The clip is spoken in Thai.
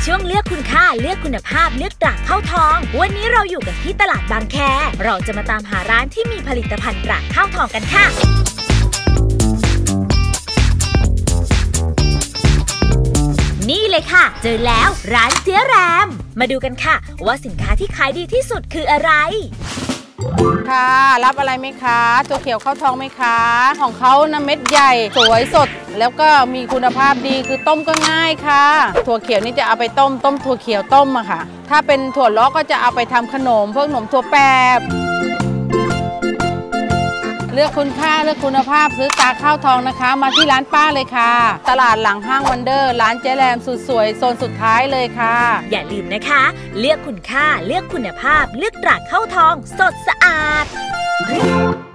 ช่วงเลือกคุณค่าเลือกคุณภาพเลือกตราข้าวทองวันนี้เราอยู่กันที่ตลาดบางแคเราจะมาตามหาร้านที่มีผลิตภัณฑ์ตราข้าวทองกันค่ะนี่เลยค่ะเจอแล้วร้านเจ๊แรมมาดูกันค่ะว่าสินค้าที่ขายดีที่สุดคืออะไรค่ะรับอะไรไหมคะตัวเขียวข้าวทองไหมคะของเขานะเม็ดใหญ่สวยสดแล้วก็มีคุณภาพดีคือต้มก็ง่ายค่ะถั่วเขียวนี่จะเอาไปต้มถั่วเขียวต้มอะค่ะถ้าเป็นถั่วล้อก็จะเอาไปทำขนมพวกขนมถั่วแปบเลือกคุณค่าเลือกคุณภาพซื้อตาข้าวทองนะคะมาที่ร้านป้าเลยค่ะตลาดหลังห้างวันเดอร์ร้านเจ๊แรมสุดสวยโซนสุดท้ายเลยค่ะอย่าลืมนะคะเลือกคุณค่าเลือกคุณภาพเลือกตราข้าวทองสดสะอาด